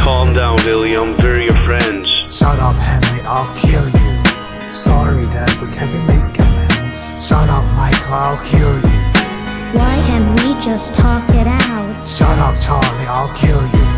Calm down, Billy, I'm very your friends. Shut up, Henry, I'll kill you. Sorry, Dad, but can we make amends? Shut up, Michael, I'll kill you. Why can't we just talk it out? Shut up, Charlie, I'll kill you.